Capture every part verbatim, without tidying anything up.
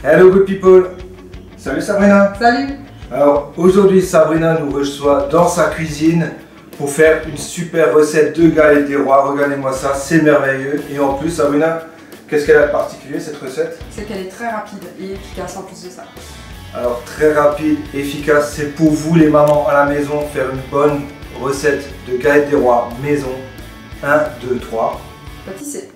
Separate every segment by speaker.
Speaker 1: Hello good people. Salut Sabrina.
Speaker 2: Salut.
Speaker 1: Alors aujourd'hui Sabrina nous reçoit dans sa cuisine pour faire une super recette de galette des rois. Regardez-moi ça, c'est merveilleux. Et en plus Sabrina, qu'est-ce qu'elle a de particulier cette recette?
Speaker 2: C'est qu'elle est très rapide et efficace en plus de ça. Alors
Speaker 1: très rapide, efficace, c'est pour vous les mamans à la maison, faire une bonne recette de galette des rois maison. un, deux, trois.
Speaker 2: Pâtisser.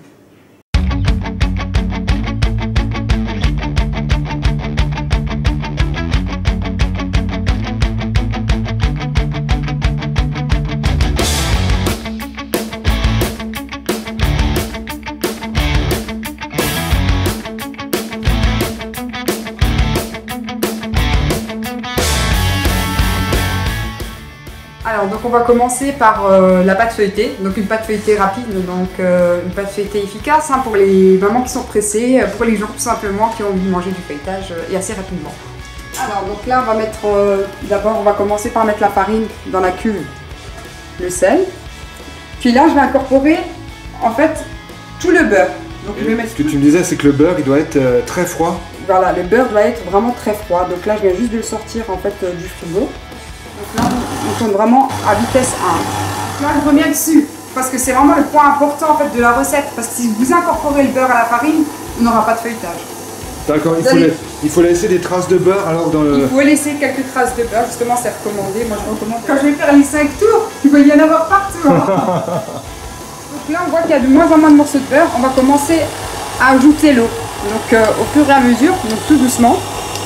Speaker 2: Alors donc on va commencer par euh, la pâte feuilletée, donc une pâte feuilletée rapide, donc euh, une pâte feuilletée efficace hein, pour les mamans qui sont pressées, pour les gens tout simplement qui ont envie de manger du feuilletage euh, et assez rapidement. Alors donc là on va mettre, euh, d'abord on va commencer par mettre la farine dans la cuve, le sel, puis là je vais incorporer en fait tout le beurre. Donc, je vais mettre
Speaker 1: ce que tu me disais c'est que le beurre il doit être euh, très froid.
Speaker 2: Voilà, le beurre doit être vraiment très froid, donc là je viens juste de le sortir en fait euh, du frigo. Donc là, on tourne vraiment à vitesse un. Là, je reviens dessus, parce que c'est vraiment le point important en fait, de la recette. Parce que si vous incorporez le beurre à la farine, on n'aura pas de feuilletage.
Speaker 1: D'accord, il, allez... il faut laisser des traces de beurre alors dans le...
Speaker 2: Il faut laisser quelques traces de beurre, justement c'est recommandé. Moi je recommande, quand je vais faire les cinq tours, il va y en avoir partout. Hein. Donc là, on voit qu'il y a de moins en moins de morceaux de beurre. On va commencer à ajouter l'eau. Donc euh, au fur et à mesure, donc tout doucement.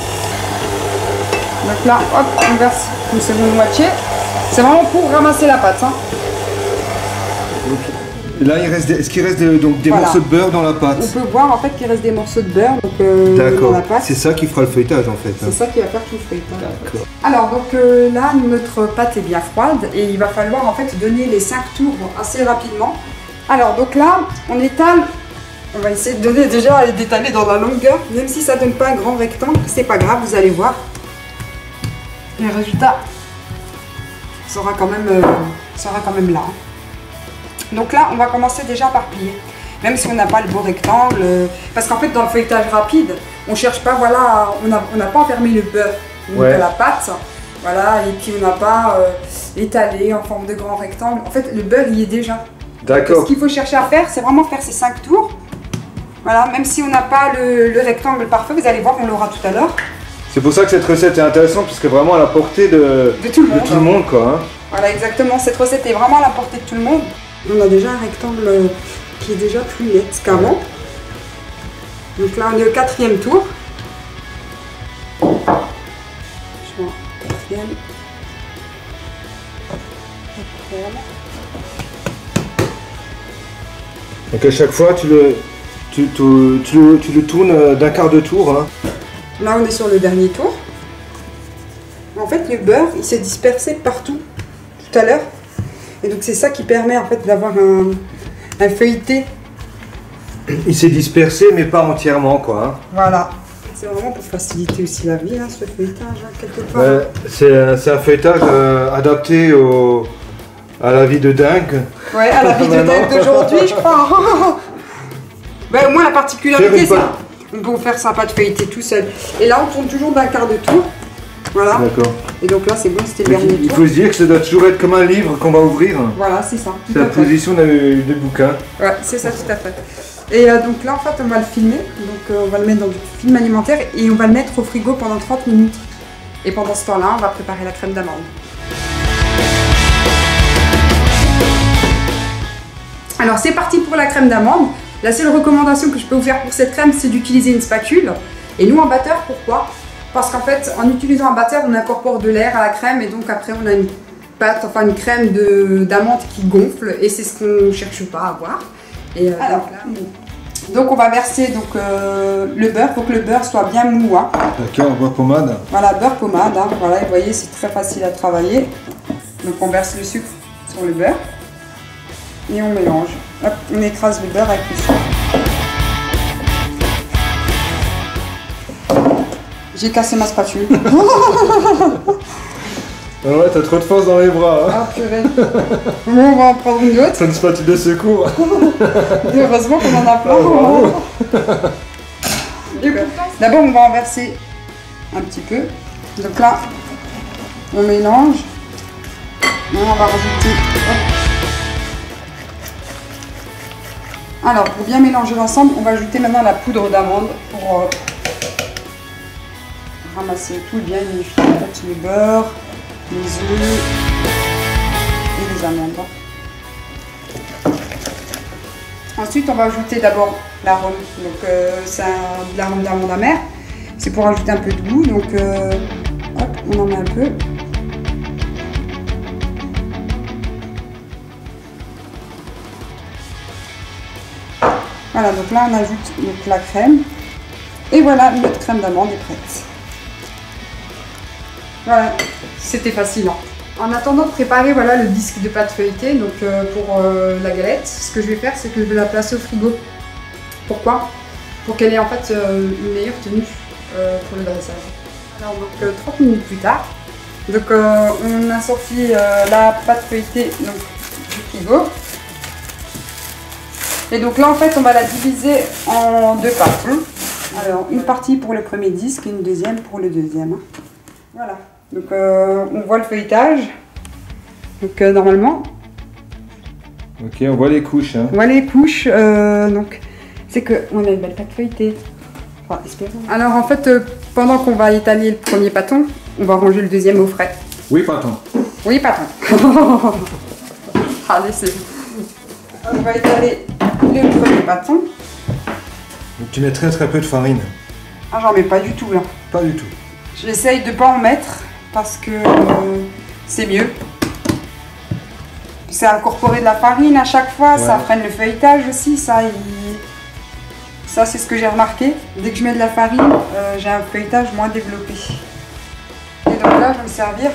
Speaker 2: Donc là, hop, on verse une seconde moitié. C'est vraiment pour ramasser la pâte. Hein.
Speaker 1: Et là, il reste des, est-ce qu'il reste des, donc, des voilà. morceaux de beurre dans la pâte?
Speaker 2: On peut voir en fait qu'il reste des morceaux de beurre donc, euh, dans la pâte.
Speaker 1: C'est ça qui fera le feuilletage en fait.
Speaker 2: C'est hein. ça qui va faire tout le feuilletage.
Speaker 1: D'accord.
Speaker 2: Alors donc euh, là, notre pâte est bien froide et il va falloir en fait donner les cinq tours assez rapidement. Alors donc là, on étale. On va essayer de donner déjà et d'étaler dans la longueur, même si ça donne pas un grand rectangle, c'est pas grave, vous allez voir. Le résultat sera quand même, euh, sera quand même là. Donc là, on va commencer déjà par plier. Même si on n'a pas le beau rectangle, euh, parce qu'en fait, dans le feuilletage rapide, on cherche pas, voilà, on n'a on pas enfermé le beurre ouais. de la pâte, voilà, et puis on n'a pas euh, étalé en forme de grand rectangle. En fait, le beurre y est déjà.
Speaker 1: D'accord.
Speaker 2: Ce qu'il faut chercher à faire, c'est vraiment faire ces cinq tours. Voilà, même si on n'a pas le, le rectangle parfait, vous allez voir, on l'aura tout à l'heure.
Speaker 1: C'est pour ça que cette recette est intéressante, parce que vraiment à la portée de,
Speaker 2: de tout le monde,
Speaker 1: de tout le monde quoi, hein.
Speaker 2: Voilà, exactement. Cette recette est vraiment à la portée de tout le monde. On a déjà un rectangle qui est déjà plus net qu'avant. Donc là, on est au quatrième tour. Je vais en quatrième.
Speaker 1: Donc à chaque fois, tu le, tu, tu, tu, le, tu le tournes d'un quart de tour. Hein.
Speaker 2: Là, on est sur le dernier tour. En fait, le beurre, il s'est dispersé partout tout à l'heure. Et donc, c'est ça qui permet en fait d'avoir un, un feuilleté.
Speaker 1: Il s'est dispersé, mais pas entièrement, quoi. Hein.
Speaker 2: Voilà. C'est vraiment pour faciliter aussi la vie, hein, ce feuilletage, hein, quelque part.
Speaker 1: Euh, c'est un feuilletage euh, adapté au, à la vie de dingue.
Speaker 2: Ouais, à la vie de dingue d'aujourd'hui, je crois. Ben, au moins, la particularité, c'est on peut faire sa pâte feuilletée tout seul. Et là, on tourne toujours d'un quart de tour. Voilà.
Speaker 1: D'accord.
Speaker 2: Et donc là, c'est bon, c'était le dernier tour.
Speaker 1: Il faut se dire que ça doit toujours être comme un livre qu'on va ouvrir.
Speaker 2: Voilà, c'est ça.
Speaker 1: C'est la position des bouquins.
Speaker 2: Ouais, c'est ça, tout à fait. Et euh, donc là, en fait, on va le filmer. Donc, euh, on va le mettre dans du film alimentaire et on va le mettre au frigo pendant trente minutes. Et pendant ce temps-là, on va préparer la crème d'amande. Alors, c'est parti pour la crème d'amande. La seule recommandation que je peux vous faire pour cette crème, c'est d'utiliser une spatule. Et nous, en batteur, pourquoi? Parce qu'en fait, en utilisant un batteur, on incorpore de l'air à la crème et donc après, on a une pâte, enfin une crème d'amande qui gonfle et c'est ce qu'on ne cherche pas à avoir. Et, euh, Alors, donc, là, donc, on va verser donc, euh, le beurre pour que le beurre soit bien mou. Hein.
Speaker 1: D'accord, beurre pommade.
Speaker 2: Voilà, beurre pommade. Hein. Voilà, vous voyez, c'est très facile à travailler. Donc, on verse le sucre sur le beurre et on mélange. Hop, on écrase le beurre avec le sucre. J'ai cassé ma spatule.
Speaker 1: Ah ouais, t'as trop de force dans les bras. Hein.
Speaker 2: Ah purée. Bon, on va en prendre une autre.
Speaker 1: C'est une spatule de secours.
Speaker 2: Heureusement qu'on en a plein.
Speaker 1: Ah,
Speaker 2: D'abord, on va en verser un petit peu. Donc là, on mélange. Et on va rajouter. Hop. Alors, pour bien mélanger l'ensemble, on va ajouter maintenant la poudre d'amande pour euh, ramasser tout bien unifié. En fait, le beurre, les œufs et les amandes. Ensuite, on va ajouter d'abord l'arôme. Donc, euh, c'est de l'arôme d'amande amère. C'est pour ajouter un peu de goût. Donc, euh, hop, on en met un peu. Voilà, donc là, on ajoute donc, la crème. Et voilà, notre crème d'amande est prête. Voilà, c'était facile. Hein. En attendant de préparer voilà, le disque de pâte feuilletée, donc euh, pour euh, la galette, ce que je vais faire, c'est que je vais la placer au frigo. Pourquoi? Pour qu'elle ait en fait euh, une meilleure tenue euh, pour le dressage. Alors donc euh, trente minutes plus tard, donc euh, on a sorti euh, la pâte feuilletée donc, du frigo. Et donc là en fait on va la diviser en deux parties. Alors une partie pour le premier disque et une deuxième pour le deuxième. Voilà. Donc euh, on voit le feuilletage. Donc euh, normalement.
Speaker 1: Ok, on voit les couches. Hein.
Speaker 2: On voit les couches. Euh, donc c'est que on a une belle pâte feuilletée. Enfin, espérons. Alors en fait, euh, pendant qu'on va étaler le premier pâton, on va ranger le deuxième au frais.
Speaker 1: Oui, pâton.
Speaker 2: Oui, pâton. Allez, c'est. On va étaler le premier pâton.
Speaker 1: Donc tu mets très très peu de farine.
Speaker 2: Ah, j'en mets pas du tout là.
Speaker 1: Pas du tout.
Speaker 2: J'essaye de pas en mettre parce que euh, c'est mieux. C'est incorporer de la farine à chaque fois, ouais. Ça freine le feuilletage aussi, ça, il... ça c'est ce que j'ai remarqué. Dès que je mets de la farine, euh, j'ai un feuilletage moins développé. Et donc là, je vais me servir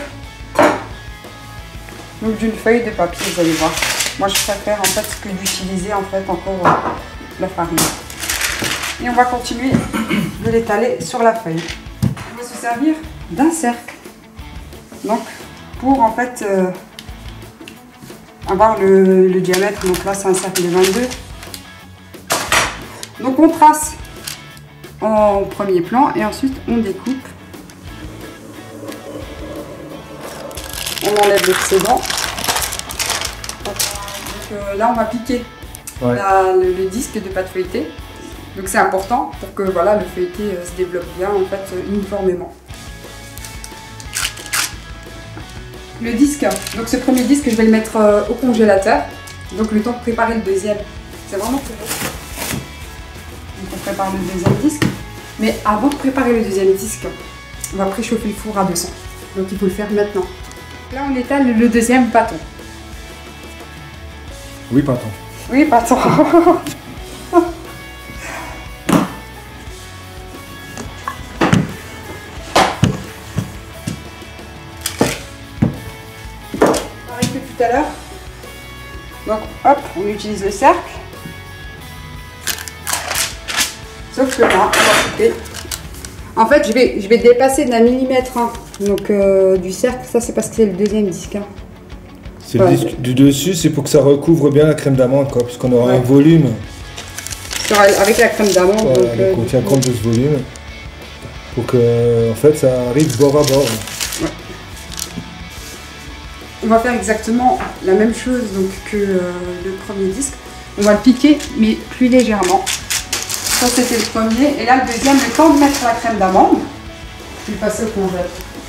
Speaker 2: d'une feuille de papier, vous allez voir. Moi, je préfère en fait que d'utiliser en fait encore euh, la farine. Et on va continuer de l'étaler sur la feuille. On va se servir d'un cercle. Donc, pour en fait euh, avoir le, le diamètre, donc là c'est un cercle de vingt-deux. Donc on trace en premier plan et ensuite on découpe. On enlève l'excédent. Donc euh, là on va piquer ouais. la, le, le disque de pâte feuilletée. Donc c'est important pour que voilà, le feuilleté euh, se développe bien en fait uniformément. Le disque, donc ce premier disque je vais le mettre euh, au congélateur. Donc le temps de préparer le deuxième. C'est vraiment très bon. Donc on prépare le deuxième disque. Mais avant de préparer le deuxième disque, on va préchauffer le four à deux cents. Donc il faut le faire maintenant. Là on étale le deuxième pâton.
Speaker 1: Oui, pâton.
Speaker 2: Oui, pâton. Tout à l'heure. Donc hop, on utilise le cercle. Sauf que là, on va couper. En fait, je vais, je vais dépasser d'un millimètre hein. Donc euh, du cercle. Ça, c'est parce que c'est le deuxième disque. Hein.
Speaker 1: C'est ouais. Le disque du dessus, c'est pour que ça recouvre bien la crème d'amande, quoi, puisqu'on aura ouais. un volume.
Speaker 2: Sur, avec la crème d'amande.
Speaker 1: Ouais, donc, euh, on tient compte de ce volume pour que, en fait, ça arrive bord à bord. Ouais.
Speaker 2: On va faire exactement la même chose donc, que euh, le premier disque. On va le piquer, mais plus légèrement. Ça, c'était le premier. Et là, le deuxième, le temps de mettre la crème d'amande, je vais passer au congèle.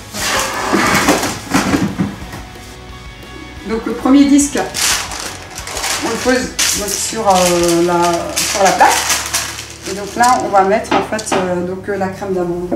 Speaker 2: Donc, le premier disque, on le pose donc, sur, euh, la, sur la plaque. Et donc là, on va mettre en fait euh, donc, la crème d'amande.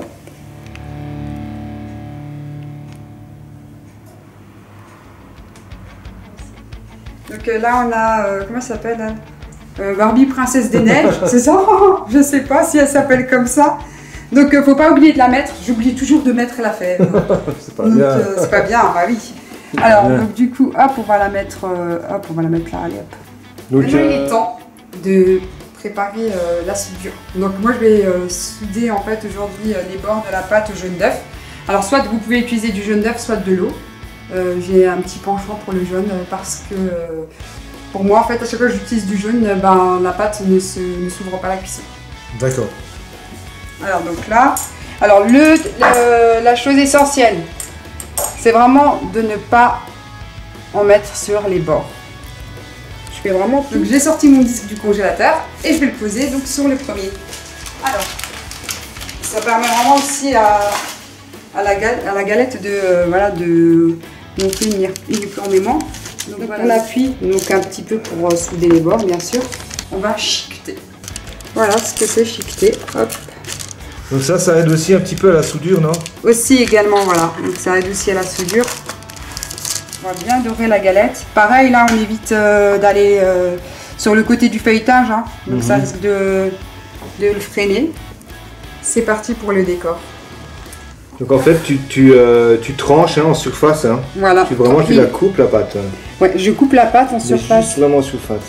Speaker 2: Donc euh, là on a, euh, comment ça s'appelle euh, Barbie Princesse des Neiges, c'est ça? Je sais pas si elle s'appelle comme ça. Donc euh, faut pas oublier de la mettre, j'oublie toujours de mettre la fève.
Speaker 1: C'est pas bien.
Speaker 2: Euh, c'est pas bien, bah oui. Alors donc du coup, hop, on va la mettre, euh, hop, on va la mettre là, allez hop. Donc, Maintenant euh... il est temps de préparer euh, la soudure. Donc moi je vais euh, souder en fait aujourd'hui euh, les bords de la pâte au jaune d'œuf. Alors soit vous pouvez utiliser du jaune d'œuf, soit de l'eau. Euh, j'ai un petit penchant pour le jaune euh, parce que euh, pour moi en fait à chaque fois que j'utilise du jaune, euh, ben, la pâte ne s'ouvre pas à la cuisson.
Speaker 1: D'accord.
Speaker 2: Alors donc là, alors le, le la chose essentielle, c'est vraiment de ne pas en mettre sur les bords. Je fais vraiment. Donc j'ai sorti mon disque du congélateur et je vais le poser donc sur le premier. Alors, ça permet vraiment aussi à, à, la, gal, à la galette de euh, voilà de monter uniformément. Donc voilà, on appuie donc un petit peu pour euh, souder les bords, bien sûr. On va chiqueter. Voilà ce que c'est chiqueter. Hop.
Speaker 1: Donc ça, ça aide aussi un petit peu à la soudure, non? Aussi
Speaker 2: également, voilà. Donc ça aide aussi à la soudure. On va bien dorer la galette. Pareil, là, on évite euh, d'aller euh, sur le côté du feuilletage. Hein. Donc mm-hmm. ça risque de, de le freiner. C'est parti pour le décor.
Speaker 1: Donc en fait, tu, tu, euh, tu tranches hein, en surface. Hein.
Speaker 2: Voilà.
Speaker 1: Tu, vraiment, tu la coupes la pâte.
Speaker 2: Ouais, je coupe la pâte en surface.
Speaker 1: Juste vraiment en surface.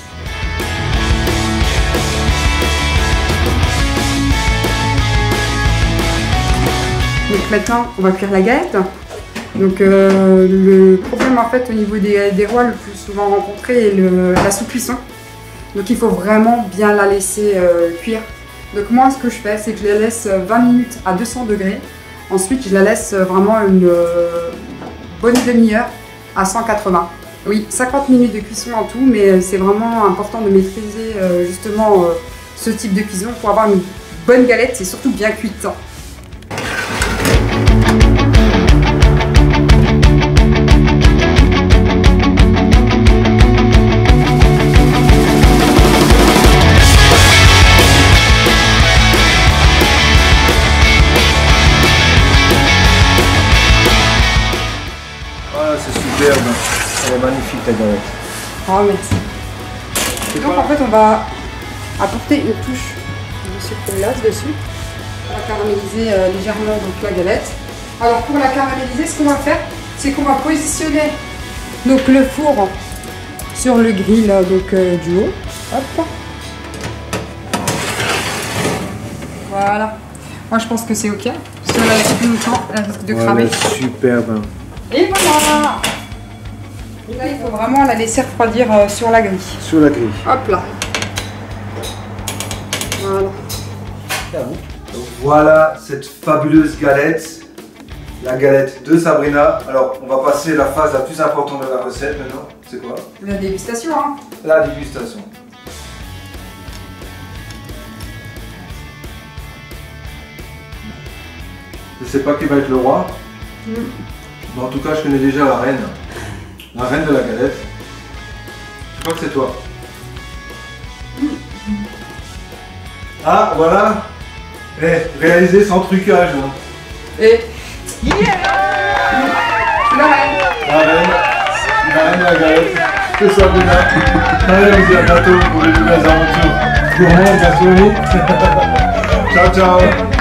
Speaker 2: Donc maintenant, on va cuire la galette. Donc euh, le problème en fait au niveau des, des rois le plus souvent rencontré est le, la sous-cuisson. Donc il faut vraiment bien la laisser euh, cuire. Donc moi ce que je fais c'est que je la laisse vingt minutes à deux cents degrés. Ensuite je la laisse vraiment une euh, bonne demi-heure à cent quatre-vingts. Oui, cinquante minutes de cuisson en tout, mais c'est vraiment important de maîtriser euh, justement euh, ce type de cuisson pour avoir une bonne galette et surtout bien cuite.
Speaker 1: Elle est magnifique ta galette.
Speaker 2: Oh merci. Donc en fait on va apporter une touche de sucre glace dessus. On va caraméliser euh, légèrement donc, la galette. Alors pour la caraméliser, ce qu'on va faire, c'est qu'on va positionner donc, le four sur le grill donc, euh, du haut. Hop. Voilà. Moi je pense que c'est ok. Si on la laisse plus longtemps, elle risque de cramer.
Speaker 1: Voilà, superbe.
Speaker 2: Et voilà. Là, il faut vraiment la laisser refroidir euh, sur la grille.
Speaker 1: Sur la grille.
Speaker 2: Hop là. Voilà.
Speaker 1: Donc voilà cette fabuleuse galette. La galette de Sabrina. Alors, on va passer à la phase la plus importante de la recette maintenant. C'est quoi?
Speaker 2: La dégustation. Hein.
Speaker 1: La dégustation. Je sais pas qui va être le roi. Mm. Mais en tout cas, je connais déjà la reine. La reine de la galette. Je crois que c'est toi. Ah, voilà. Eh, réalisé sans trucage. Hein.
Speaker 2: Et... Yeah, la reine.
Speaker 1: La reine. La reine de la galette. C'est Sabrina. Allez, on se dit à bientôt pour les nouvelles aventures. Gourmand, gastronomique. Ciao, ciao.